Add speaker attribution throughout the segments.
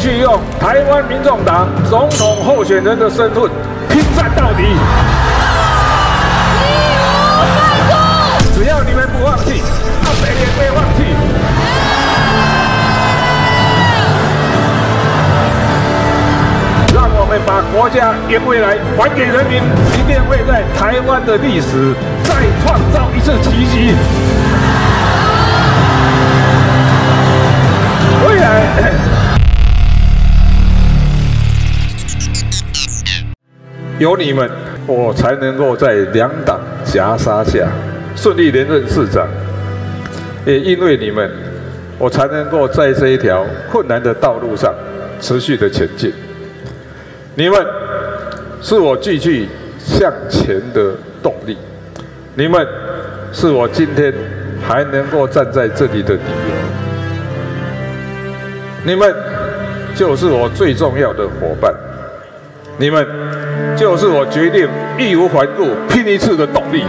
Speaker 1: 续用台湾民众党总统候选人的身份拼战到底。只要你们不放弃，阿北也不会放弃。让我们把国家原未来还给人民，一定会在台湾的历史再创造一次奇迹。未来。有你们，我才能够在两党夹杀下顺利连任市长。也因为你们，我才能够在这一条困难的道路上持续的前进。你们是我继续向前的动力，你们是我今天还能够站在这里的理由。你们就是我最重要的伙伴，你们就是我决定义无反顾拼一次的动力。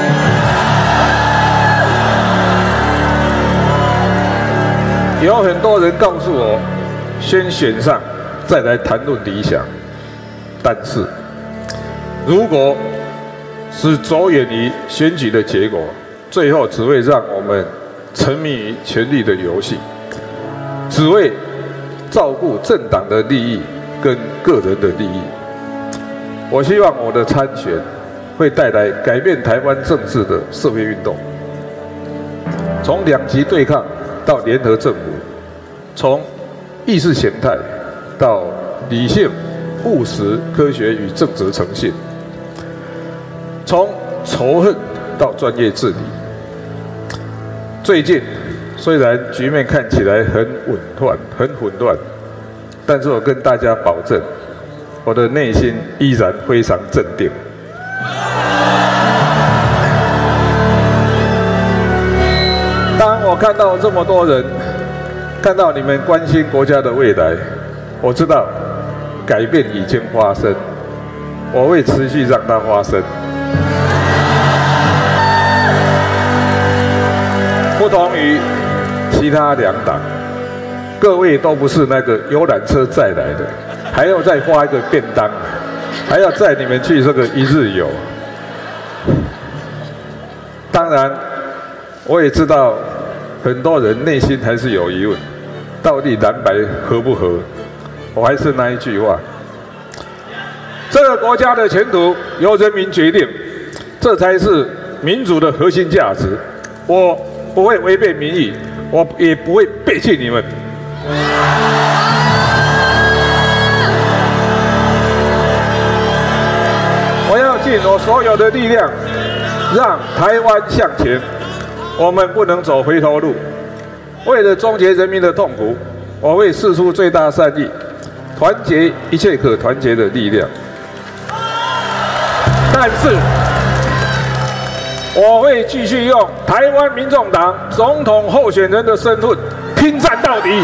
Speaker 1: 有很多人告诉我，先选上再来谈论理想，但是如果是着眼于选举的结果，最后只会让我们沉迷于权力的游戏，只为照顾政党的利益跟个人的利益。我希望我的参选会带来改变台湾政治的社会运动，从两极对抗到联合政府，从意识形态到理性、务实、科学与正直诚信，从仇恨到专业治理。最近虽然局面看起来很混乱，但是我跟大家保证，我的内心依然非常镇定。当我看到这么多人，看到你们关心国家的未来，我知道改变已经发生，我会持续让它发生。不同于其他两党，各位都不是那个游览车载来的，还要再发一个便当，还要载你们去这个一日游。当然，我也知道很多人内心还是有疑问，到底蓝白合不合？我还是那一句话，这个国家的前途由人民决定，这才是民主的核心价值。我不会违背民意，我也不会背弃你们。我要尽我所有的力量，让台湾向前。我们不能走回头路。为了终结人民的痛苦，我会释出最大善意，团结一切可团结的力量。但是，我会继续用台湾民众党总统候选人的身份拼战到底。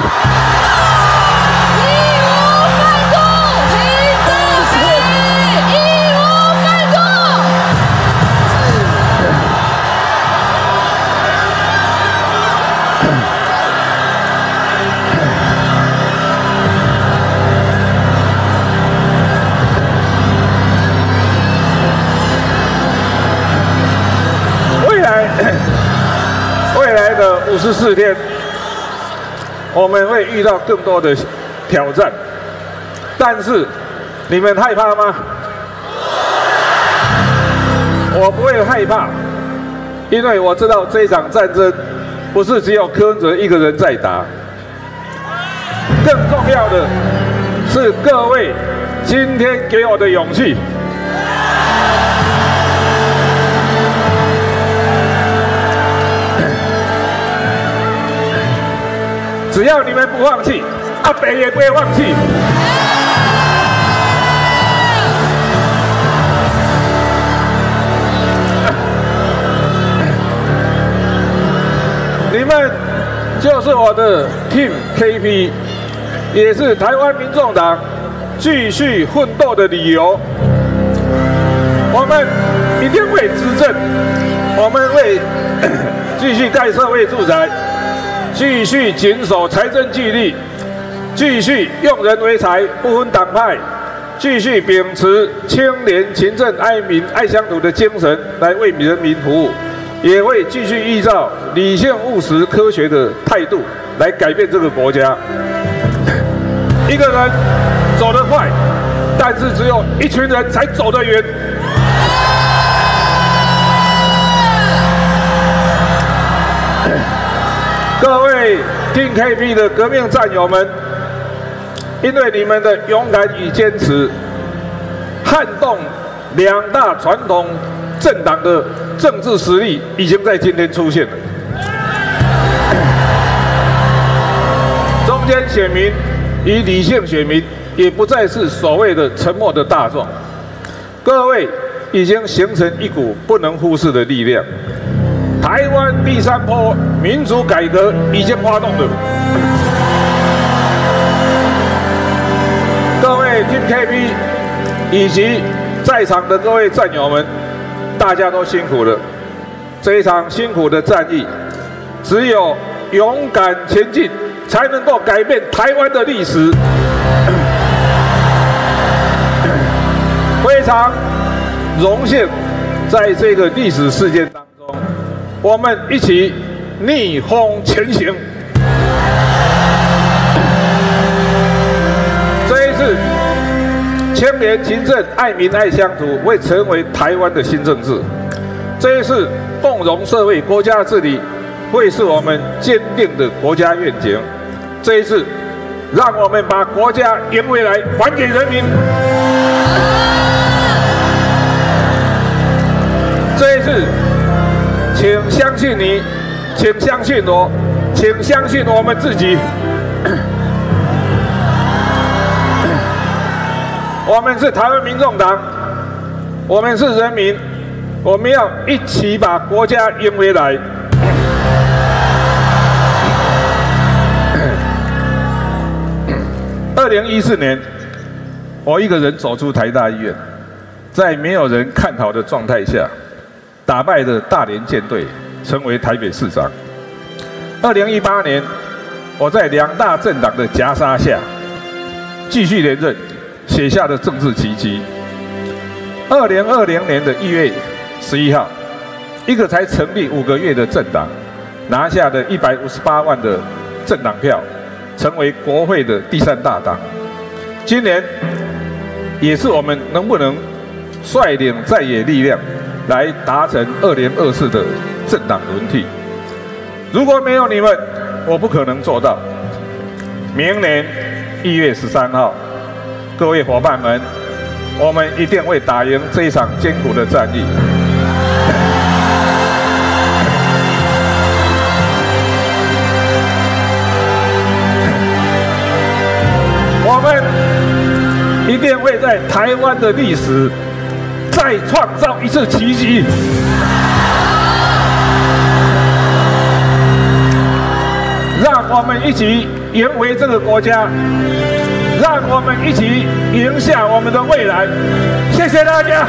Speaker 1: 未来的54天，我们会遇到更多的挑战，但是你们害怕吗？我不会害怕，因为我知道这一场战争不是只有柯文哲一个人在打，更重要的是各位今天给我的勇气。只要你们不放弃，阿北也不会放弃。你们就是我的 Team KP， 也是台湾民众党继续奋斗的理由。我们一定会执政，我们会继续盖社会住宅，继续谨守财政纪律， 继续用人为才，不分党派，继续秉持清廉勤政、爱民爱乡土的精神来为人民服务，也会继续依照理性务实、科学的态度来改变这个国家。一个人走得快，但是只有一群人才走得远。各位听 KB 的革命战友们，因为你们的勇敢与坚持，撼动两大传统政党的政治实力已经在今天出现了。中间选民与理性选民也不再是所谓的沉默的大众，各位已经形成一股不能忽视的力量。台湾第三波民主改革已经发动了。各位听 KB 以及在场的各位战友们，大家都辛苦了。这一场辛苦的战役，只有勇敢前进，才能够改变台湾的历史。非常荣幸，在这个历史事件当中，我们一起逆风前行。这一次，清廉勤政、爱民爱乡土会成为台湾的新政治。这一次，共融社会、国家治理会是我们坚定的国家愿景。这一次，让我们把国家赢回来，还给人民。这一次，请相信你，请相信我，请相信我们自己。我们是台湾民众党，我们是人民，我们要一起把国家赢回来。2014年，我一个人走出台大医院，在没有人看好的状态下，打败了大连舰队，成为台北市长。2018年，我在两大政党的夹杀下，继续连任，写下了政治奇迹。2020年的1月11号，一个才成立5个月的政党，拿下了158万的政党票，成为国会的第3大党。今年，也是我们能不能率领在野力量，来达成2024的政党轮替。如果没有你们，我不可能做到。明年1月13号，各位伙伴们，我们一定会打赢这一场艰苦的战役。我们一定会在台湾的历史再创造一次奇迹。让我们一起赢回这个国家，让我们一起赢下我们的未来。谢谢大家。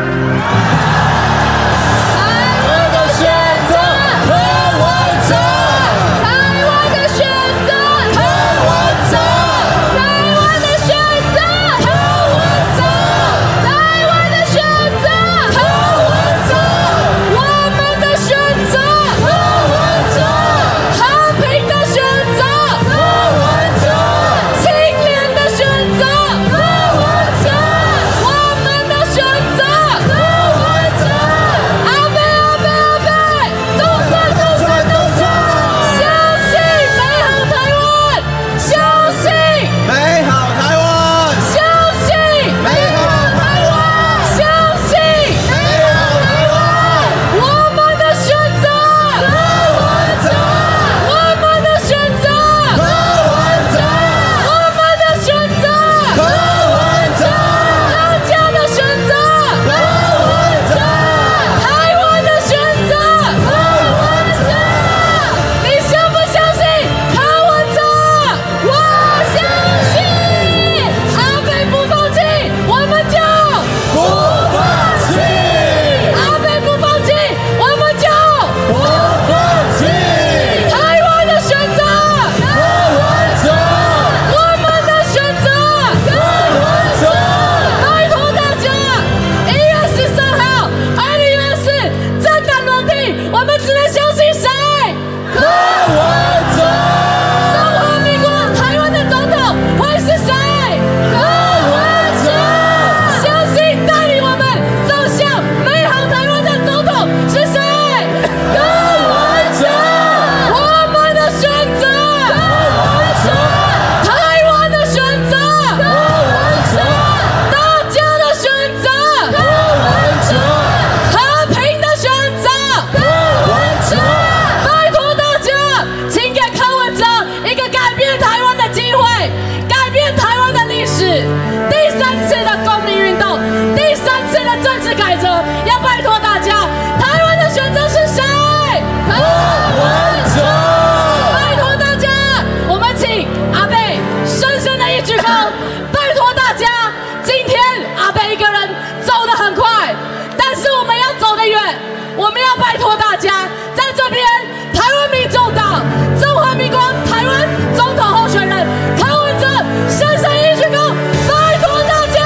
Speaker 2: 3次的公民运动，第3次的政治改革，要拜托大家，台湾的选择是谁？柯文哲！拜托大家，我们请阿贝深深的一鞠躬，拜托大家，今天阿贝一个人走得很快，但是我们要走得远，我们要拜托大家，在这边台湾民众党中华民国台湾总统候选人柯文哲深深一鞠躬，拜托大家。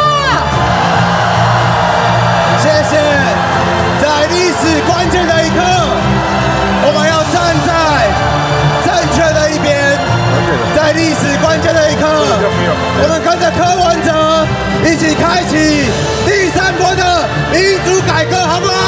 Speaker 3: 谢谢，在历史关键的一刻，我们要站在正确的一边，在历史关键的一刻，我们跟着柯文哲一起开启第3波的民主改革，好不好？